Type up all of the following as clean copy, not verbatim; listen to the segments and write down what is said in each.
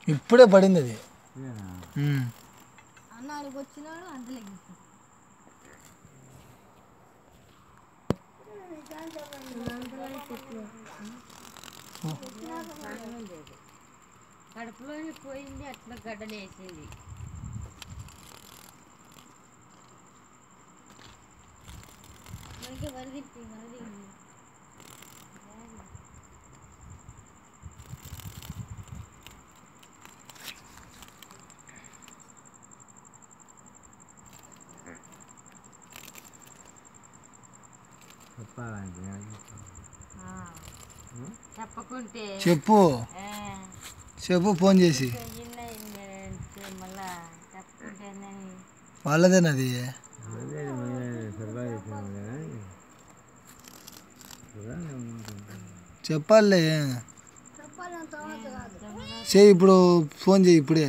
ఇప్పుడే పడింది అది. అన్నానికి వచ్చినాడు అంతలేకి కడుపులోనే పోయింది, అట్లా గడ్డలేసింది. వరదిప్పి వరది చెప్పకుంటే చెప్పు చెప్పు ఫోన్ చేసి. మళ్ళా చెప్పుకుంటే వాళ్ళదేనది. చెప్పాలే చెయ్యి, ఇప్పుడు ఫోన్ చెయ్యి ఇప్పుడే.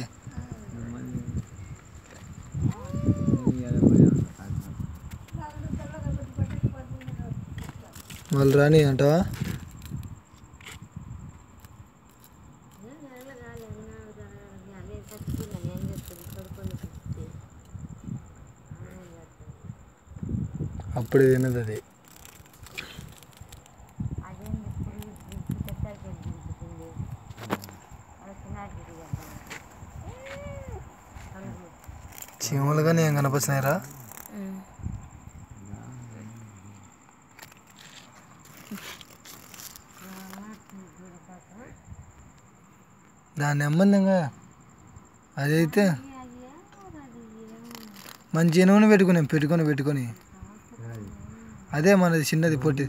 వాళ్ళు రాని అంటావా? అప్పుడు తినదు అది. చీమలు కానీ ఏం కనిపిస్తున్నాయిరా? దాన్ని నెమ్మదిగా అదైతే మంచి నూనె పెట్టుకొని అదే మనది చిన్నది పొట్టిది.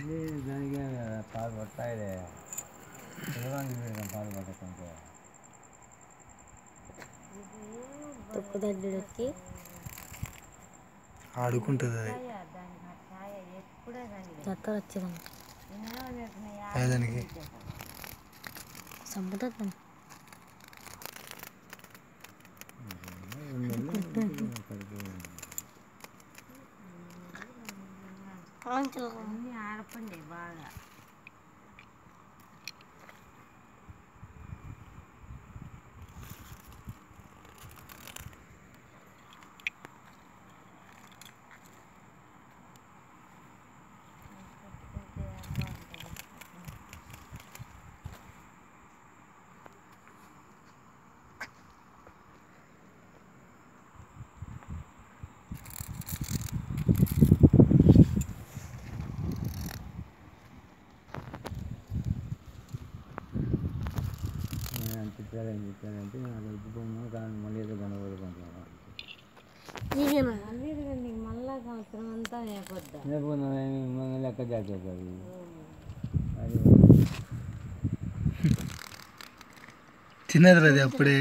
ఆడుకుంటుంది అది దానికి. ఆడపండి బాగా చెప్పానంటే మళ్ళీ ఏదో కనబడుకుంటున్నాను. మళ్ళా సంవత్సరం అంతా లేకపోద్దా లెక్క జాగ్రత్త అది తినదు అది అప్పుడే.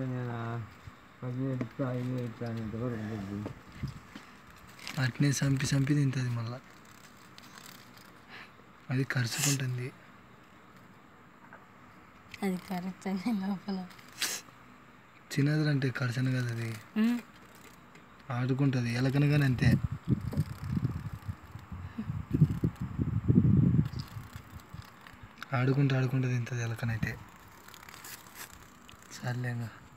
అట్నే చంపి తింటుంది మళ్ళా. అది కరుచుకుంటుంది. అది కరెక్ట్ లోపల తినదు అంటే కరచను కదా అది. ఆడుకుంటుంది ఎలకన కానీ అంతే. ఆడుకుంటూ తింటుంది ఎలకనైతే. సర్లేగా.